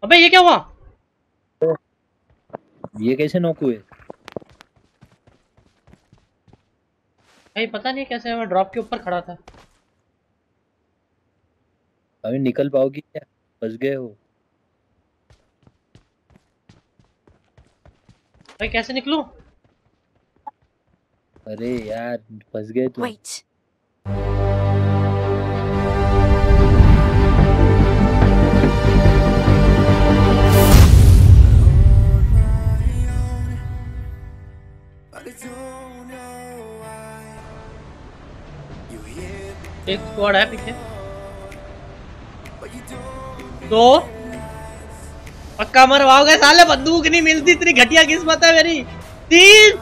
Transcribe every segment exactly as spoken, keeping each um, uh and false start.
अबे ये क्या हुआ? ये कैसे नॉक हुए? भाई पता नहीं कैसे, मैं ड्रॉप के ऊपर खड़ा था। अभी निकल पाओगी क्या? फंस गए हो। भाई कैसे निकलूं? अरे यार, फंस गए तुम। Wait. एक स्क्वाड है पीछे। दो पक्का मरवाओगे साले, बंदूक नहीं मिलती, इतनी घटिया किस्मत है मेरी। तीन।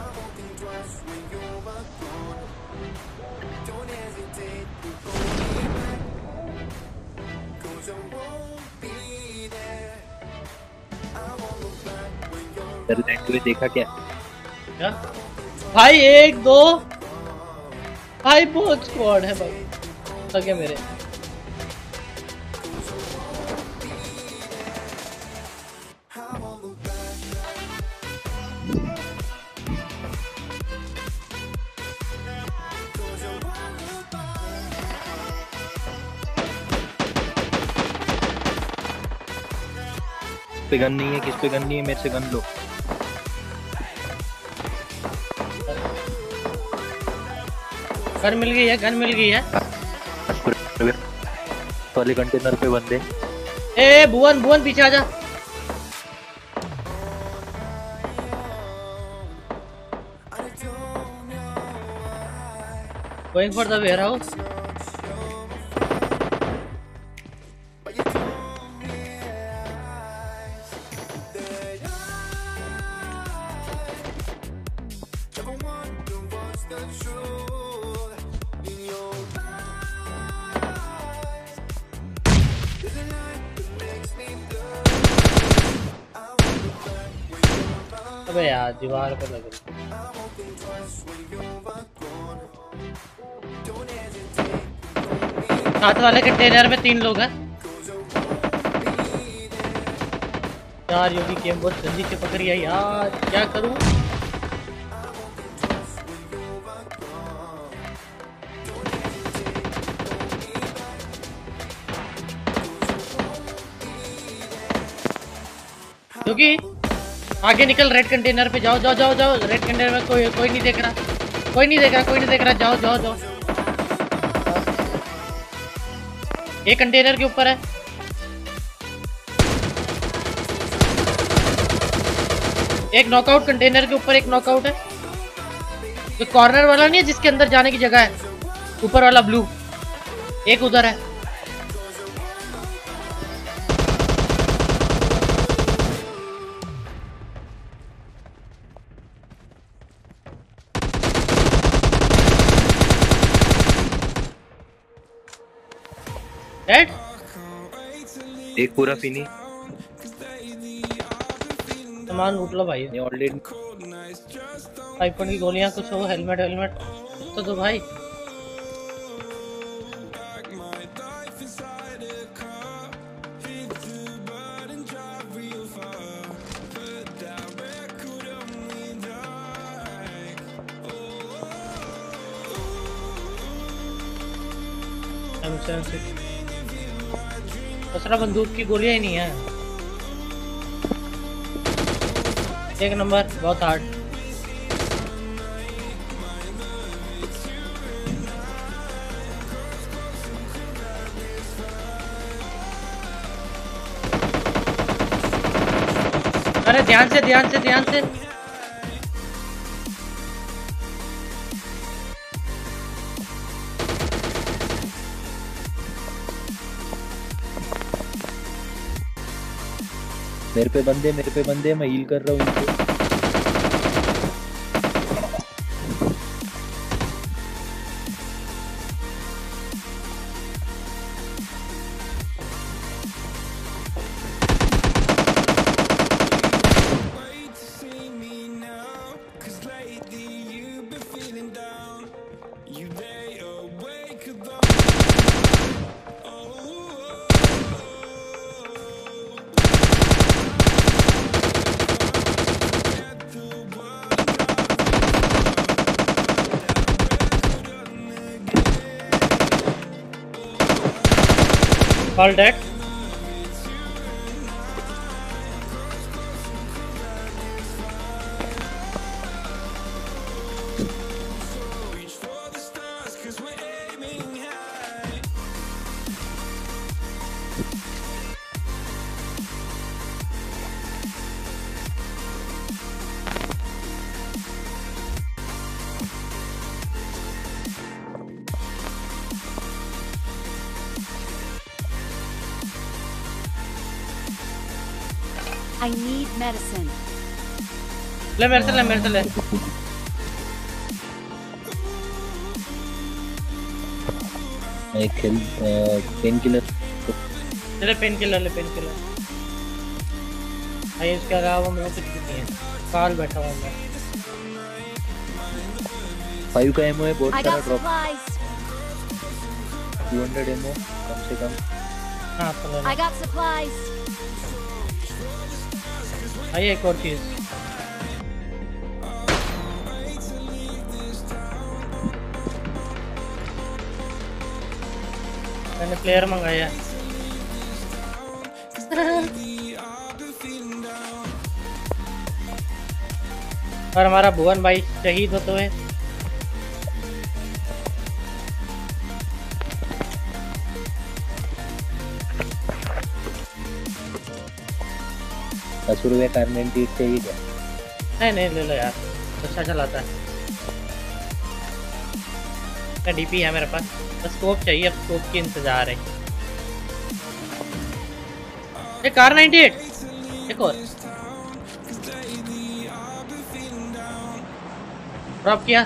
डर गए हुए देखा क्या? क्या भाई? एक दो भाई, बहुत स्क्वाड है भाई, लगे मेरे। पे गन नहीं है, किस पे गन नहीं है? मेरे से गन लो। गन मिल गई है, गन मिल गई है। वाले कंटेनर पे बंदे। ए भुवन, भुवन पीछे आजा। Going for the warehouse. अबे यार दीवार पे लग रही। साथ वाले कंटेनर में तीन लोग हैं यार। योगी गेम बहुत जल्दी से पकड़ी है यार, क्या करूं? योगी आगे निकल, रेड कंटेनर पे जाओ जाओ जाओ जाओ। रेड कंटेनर में कोई कोई नहीं देख रहा, कोई नहीं देख रहा, कोई नहीं देख रहा। जाओ जाओ जाओ। एक कंटेनर के ऊपर है। एक नॉकआउट कंटेनर के ऊपर, एक नॉकआउट है। जो कॉर्नर वाला नहीं है जिसके अंदर जाने की जगह है, ऊपर वाला ब्लू, एक उधर है। डेड। एक पूरा फिनी। सामान लूट लो भाई। ऑलरेडी आईफोन की गोलियां कुछ हो, हेलमेट हेलमेट तो दो भाई। दूसरा बंदूक की गोलियां ही नहीं है। एक नंबर, बहुत हार्ड। अरे ध्यान से ध्यान से ध्यान से। मेरे पे बंदे, मेरे पे बंदे, मैं हील कर रहा हूँ इनको। All dead. I need medicine. ले मेरे से ले मेरे से ले। एक किल पेन किलर। ले पेन किलर ले पेन किलर। भाई इसके अलावा मुझे कुछ नहीं है। काल बैठा हुआ मैं। फाइव का एमओ है बहुत I सारा got drop. supplies. Two hundred ammo कम से कम। हाँ तो ले। I got supplies. भाई एक और चीज। मैंने प्लेयर मंगाया है। और हमारा भुवन भाई शहीद होते हुए अस्सी रुपए कार नाइंटी एट चाहिए क्या? नहीं नहीं ले लो यार, अच्छा चलाता है। का डीपी है मेरे पास, बस स्कोप चाहिए, अब स्कोप की इंतजार है। ये कार नाइंटी एट एक और ड्रॉप किया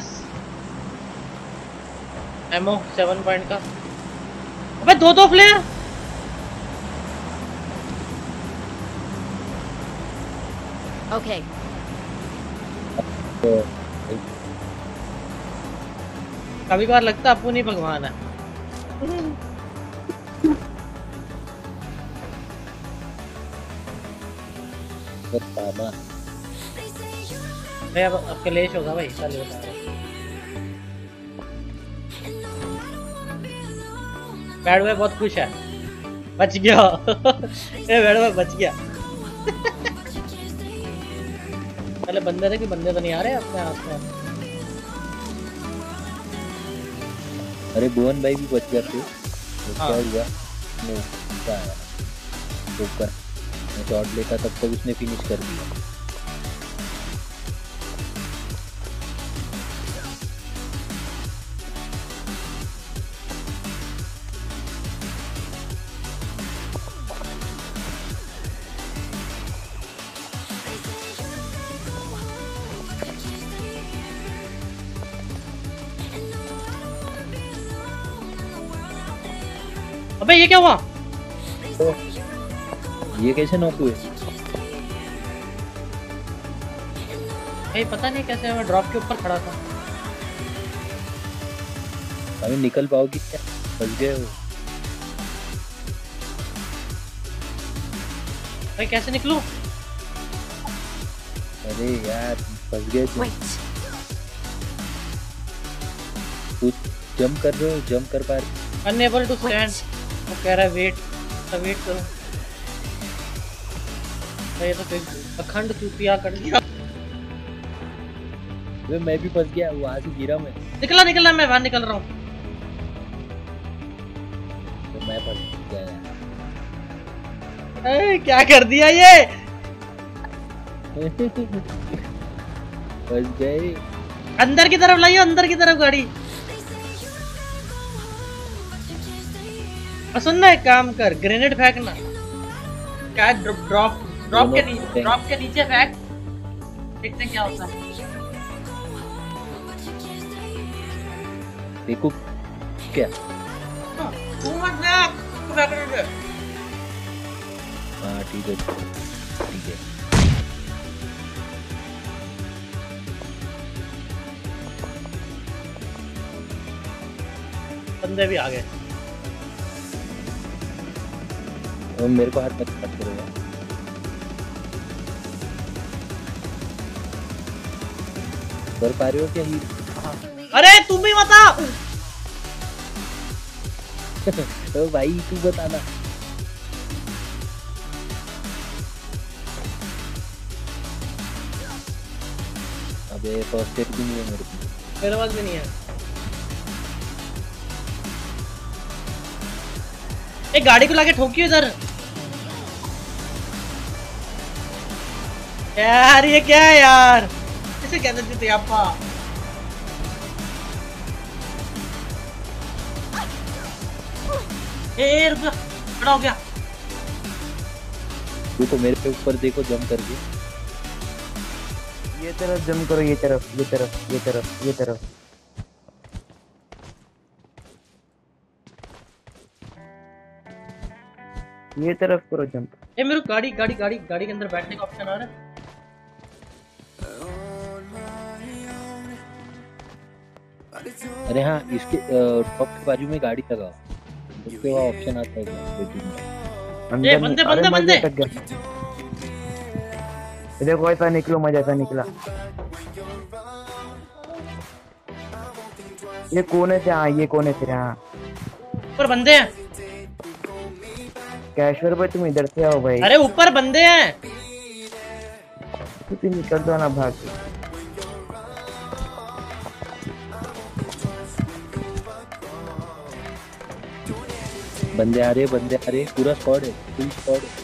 एमओ सेवन पॉइंट का। अबे दो दो फ्लेयर। Okay. तो कभी कभार लगता है अपू नहीं भगवान है। बताना भाई अब अब कलेश होगा भाई, चल बता रहा बैड बॉय बहुत खुश है, बच गया। ये बैड बॉय बच गया। पहले बंदे थे कि बंदे तो नहीं आ रहे अपने हाथ में। अरे भुवन भाई भी बच जाते। तो हाँ। क्या हुआ? नहीं क्या आया? ऊपर मैं शॉट लेता तब तक उसने फिनिश कर दिया। अबे ये क्या हुआ? तो ये कैसे नॉक हुए? भाई पता नहीं कैसे, मैं ड्रॉप के ऊपर खड़ा था। अभी निकल पाओगी क्या? फंस गए हो। भाई कैसे निकलूं? अरे यार फंस गए तुम। Wait. कुछ जंप कर रहे हो, जंप कर पा रहे? Unable to stand. वो कह रहा है वेट, तो वेट करो। भाई ये तो फिर अखंड चूतिया कर दिया। वे मैं भी फंस गया, वहां से गिरा मैं। निकला निकला मैं बाहर निकल रहा हूँ। तो मैं फंस गया यार। ए, क्या कर दिया ये? फंस गए। अंदर की तरफ लाइए, अंदर की तरफ गाड़ी। और सुन ना, एक काम कर, ग्रेनेड फेंकना। क्या ड्रॉप ड्रॉप ड्रॉप के नीचे, ड्रॉप के नीचे फेंक, देखते हैं क्या होता है। देखो क्या? हाँ, तू मत फेंक, तू फेंकने दे। हाँ ठीक है ठीक है। बंदे भी आ गए। और मेरे को हाथ मत मत करो यार। कर पा रहे हो क्या हीर? अरे तुम भी बता। तो भाई तू बताना। ये फर्स्ट एड भी नहीं है मेरे को। मेरे पास भी नहीं है। एक गाड़ी को लाके ठोकियो इधर। यार ये क्या है यार, इसे कहते थे आपा। ए रुक जा, खड़ा हो गया। तू तो मेरे पे ऊपर देखो जंप करके। ये तरफ जंप करो, ये तरफ, ये तरफ, ये तरफ, ये तरफ। ये तरफ करो जंप। ए मेरे को गाड़ी गाड़ी गाड़ी गाड़ी के अंदर बैठने का ऑप्शन आ रहा है। अरे हाँ, इसके टॉप के बाजू में गाड़ी लगाओ, उसके वहाँ ऑप्शन आता है वेटिंग में। अंदर ए बंदे बंदे बंदे। देखो ऐसा निकलो, मजा ऐसा निकला। ये कोने से, हाँ ये कोने से, हाँ ऊपर बंदे हैं। कैशवर भाई तुम इधर से आओ भाई। अरे ऊपर बंदे हैं। तू निकल दो ना भाग। बंदे आ रहे, बंदे आ रहे, पूरा स्क्वाड है, फुल स्क्वाड है।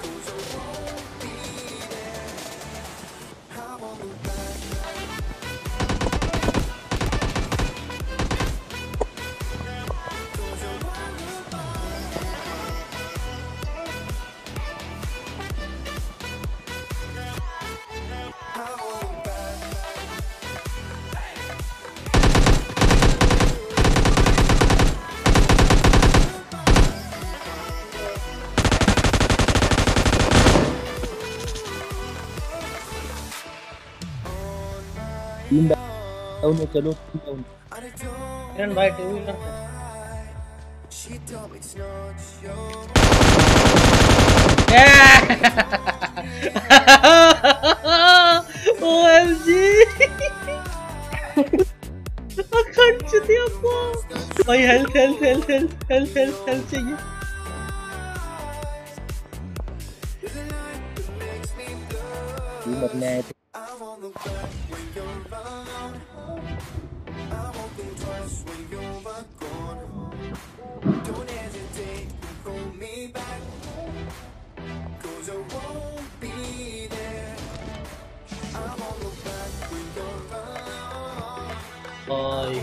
तीन डाउन है, चलो तीन डाउन। किरण भाई टू व्हीलर ओएमजी अखंड चुतिया को भाई। Health health health health health health health चाहिए। तीन अपने आए थे। भाई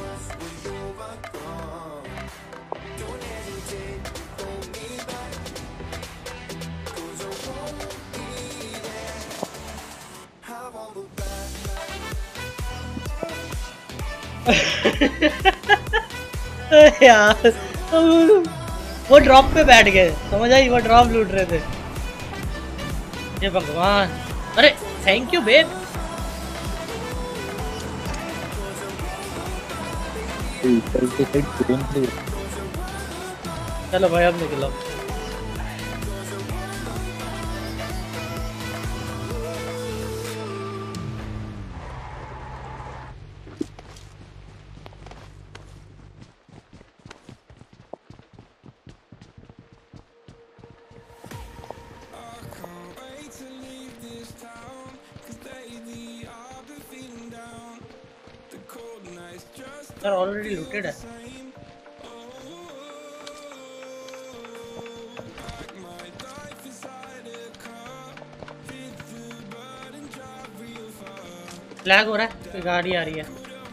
यार वो ड्रॉप पे बैठ गए, समझ आई? वो ड्रॉप लूट रहे थे। ये भगवान, अरे थैंक यू बेब। चलो भाई अब निकलो। सर ऑलरेडी लूटेड है। लैग हो रहा है, कोई गाड़ी आ रही है।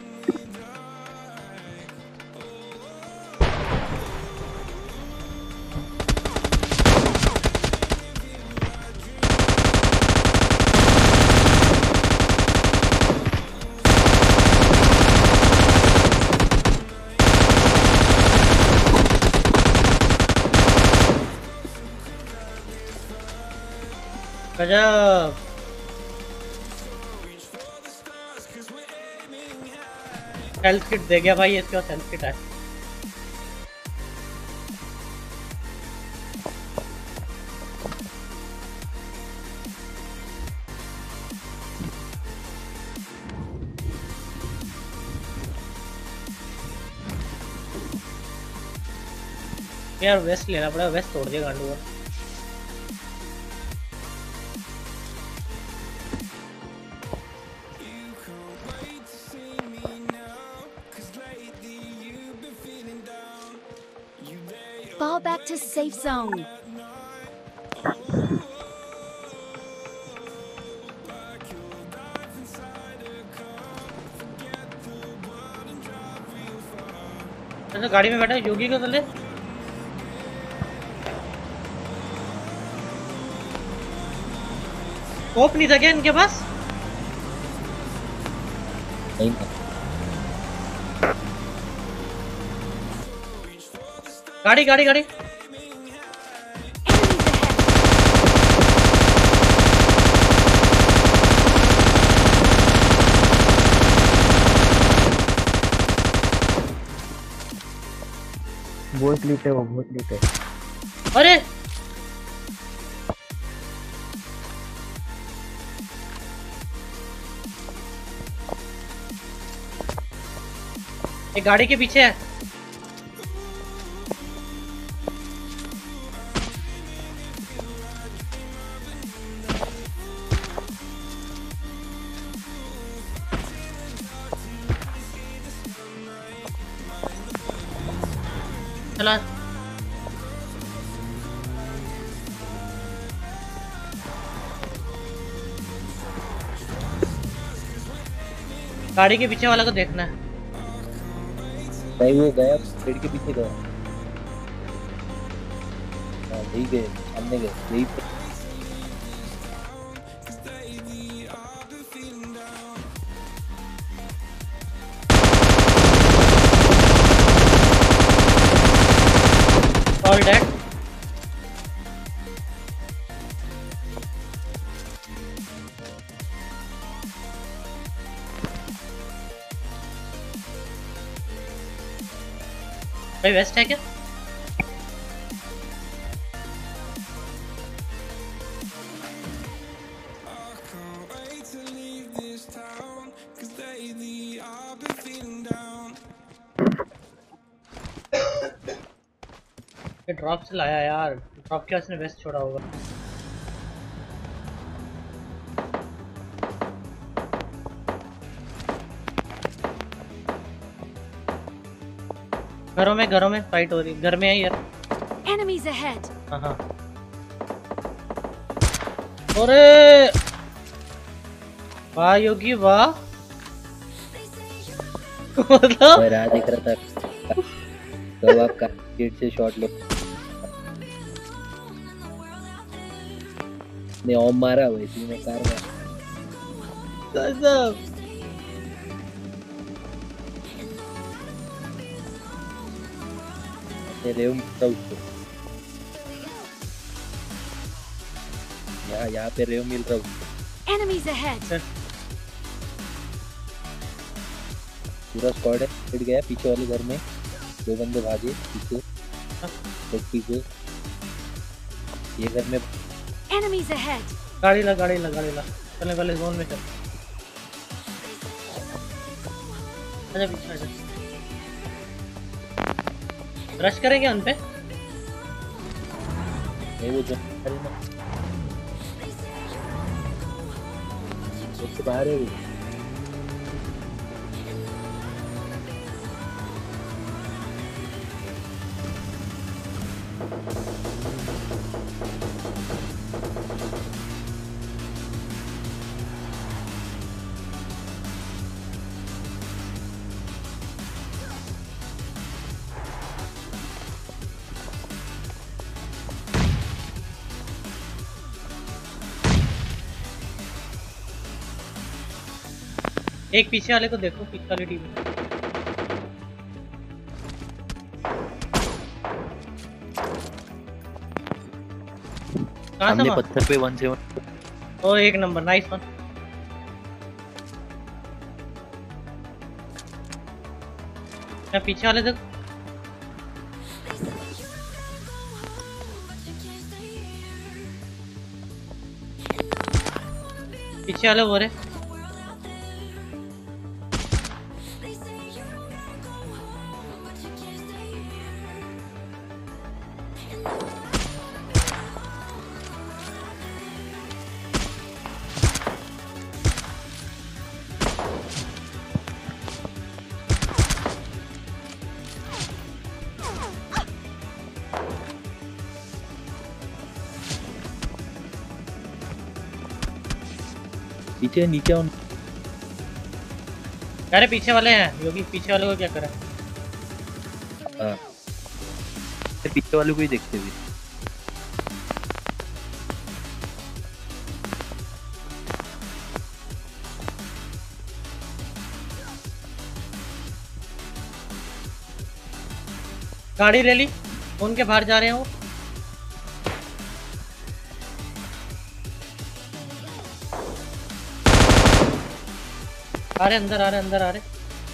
गजब। हेल्थ किट दे गया भाई, इसके पास हेल्थ किट है। यार वेस्ट लेना पड़ेगा, वेस्ट तोड़ दिया गांडू का। Fall back to safe zone. तो गाड़ी में बैठा योगी को ले। स्कोप नहीं था क्या इनके पास? नहीं था। गाड़ी गाड़ी गाड़ी बहुत लीट है वो, बहुत लीट है। अरे एक गाड़ी के पीछे है। चला गाड़ी के पीछे वाला को देखना है। भाई वो गया पेड़ के पीछे गया। हाँ यही गए, सामने गए यही पे। All dead. भाई वेस्ट है क्या? ये ड्रॉप से लाया यार, ड्रॉप के उसने वेस्ट छोड़ा होगा। घरों में घरों में फाइट हो रही, घर में है यार। Enemies ahead. हाँ हाँ। अरे वाह योगी वाह। मतलब मैं राह देख रहा था तो आपका गेट से शॉट लो ने ऑम मारा वैसे में कार में गजब। रेव मिलता उसको यहाँ यहाँ पे रेव मिल रहा उसको। Enemies ahead. पूरा स्क्वाड है, फिट गया पीछे वाले घर में। दो बंदे भागे पीछे, एक पीछे ये घर में। Enemies ahead. गाड़ी ला गाड़ी ला गाड़ी ला चलने वाले जोन में चल। आजा पीछे आजा। रश करेंगे उन पे। नहीं वो जो उससे बाहर है वो। एक पीछे वाले को देखो, पीछे वाली टीम में। सामने पत्थर पे वन सेवन। ओ एक नंबर, नाइस वन। क्या पीछे वाले देखो। पीछे वाले वो रहे। पीछे नीचे उन अरे पीछे वाले हैं योगी, पीछे वाले को क्या करा? हाँ पीछे वाले को ही देखते हुए। गाड़ी ले ली, उनके बाहर जा रहे हैं वो। आ रहे अंदर, आ रहे अंदर, आ रहे।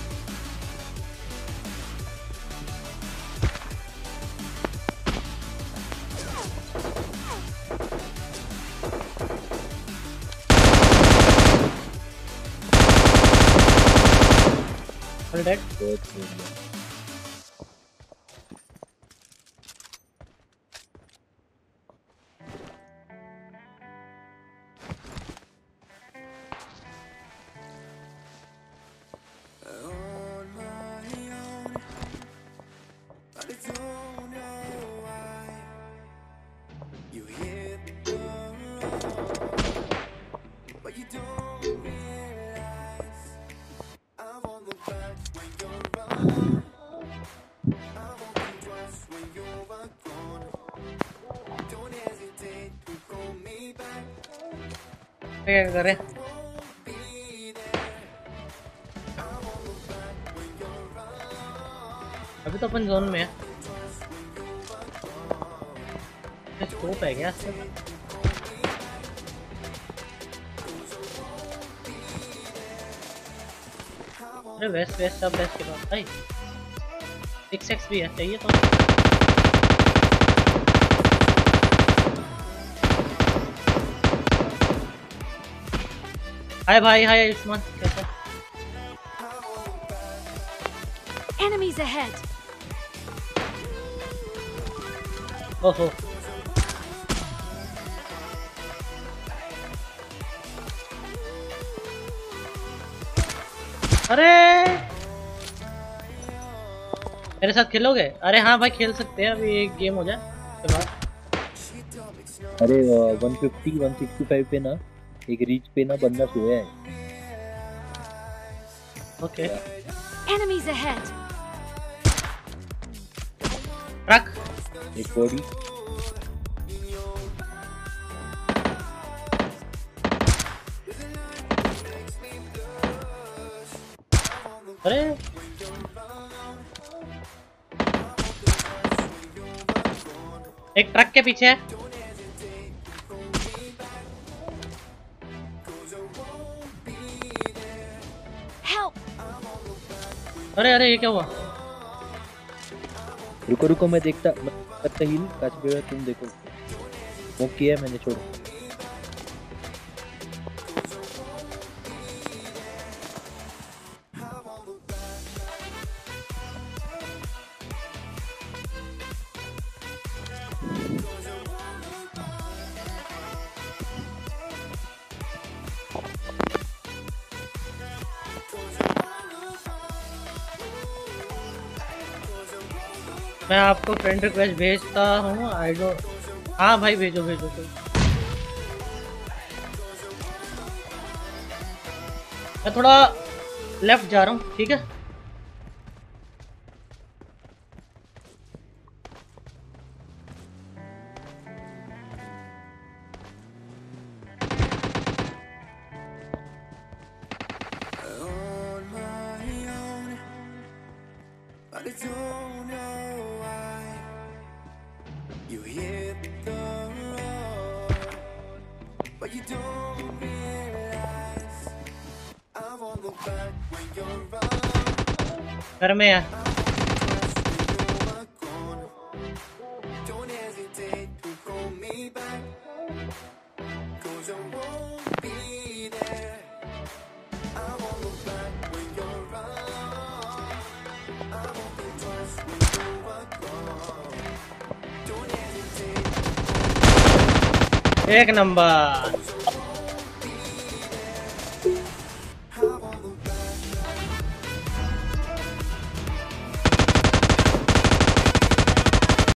All dead? बहुत बढ़िया। क्या करे? अभी तो अपन जोन में है। स्कोप है क्या? अरे वेस्ट वेस्ट सब वेस्ट के पास भाई सिक्स एक्स भी है, चाहिए तो। हाय भाई, हाय आयुष्मान, कैसा? Enemies ahead. ओहो अरे मेरे साथ खेलोगे? अरे हाँ भाई खेल सकते हैं, अभी एक गेम हो जाए उसके बाद। अरे one fifty one sixty five पे ना एक रीच पे ना बंदा सोया है। Okay Enemies ahead. ट्रक एक बॉडी अरे एक ट्रक के पीछे है। Help. अरे अरे ये क्या हुआ? रुको रुको मैं देखता मैं करता हील काच पे तुम देखो वो किया है मैंने, छोड़ो। मैं आपको फ्रेंड रिक्वेस्ट भेजता हूँ। I don't. हाँ भाई भेजो भेजो भेजो। मैं थोड़ा लेफ्ट जा रहा हूँ, ठीक है? घर में है। एक नंबर।